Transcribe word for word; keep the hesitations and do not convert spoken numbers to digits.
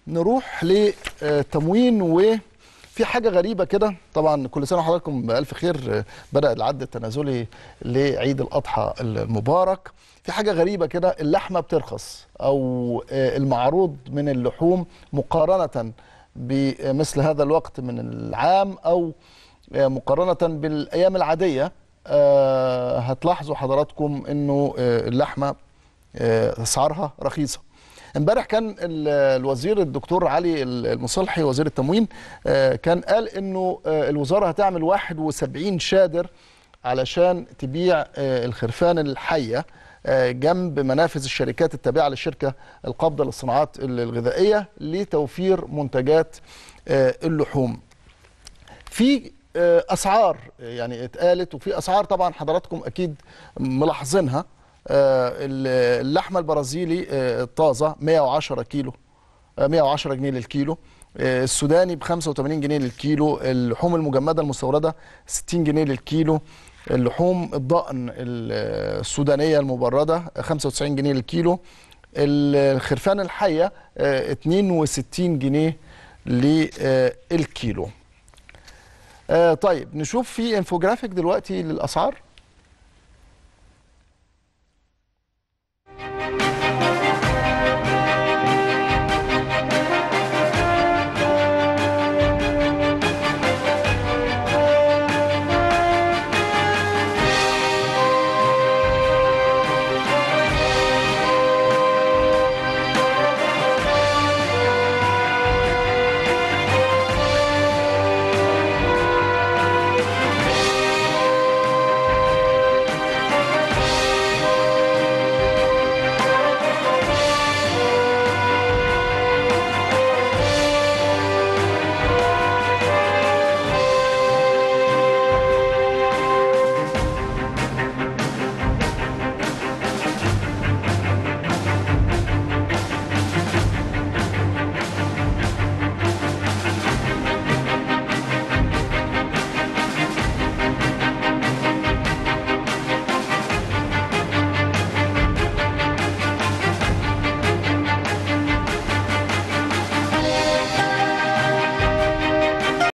نروح لتموين. وفي حاجه غريبه كده، طبعا كل سنه وحضراتكم بالف خير، بدأ العد التنازلي لعيد الاضحى المبارك. في حاجه غريبه كده، اللحمه بترخص او المعروض من اللحوم مقارنه بمثل هذا الوقت من العام او مقارنه بالايام العاديه. هتلاحظوا حضراتكم انه اللحمه اسعارها رخيصه. امبارح كان الوزير الدكتور علي المصلحي وزير التموين كان قال انه الوزاره هتعمل واحد وسبعين شادر علشان تبيع الخرفان الحيه جنب منافذ الشركات التابعه للشركه القابضه للصناعات الغذائيه لتوفير منتجات اللحوم. في اسعار يعني اتقالت، وفي اسعار طبعا حضراتكم اكيد ملاحظينها. اللحمه البرازيلي الطازه مئة وعشرة كيلو، مئة وعشرة جنيه للكيلو. السوداني ب خمسة وثمانين جنيه للكيلو. اللحوم المجمده المستورده ستين جنيه للكيلو. اللحوم الضأن السودانيه المبرده خمسة وتسعين جنيه للكيلو. الخرفان الحيه اثنين وستين جنيه للكيلو. طيب نشوف في انفوجرافيك دلوقتي للاسعار.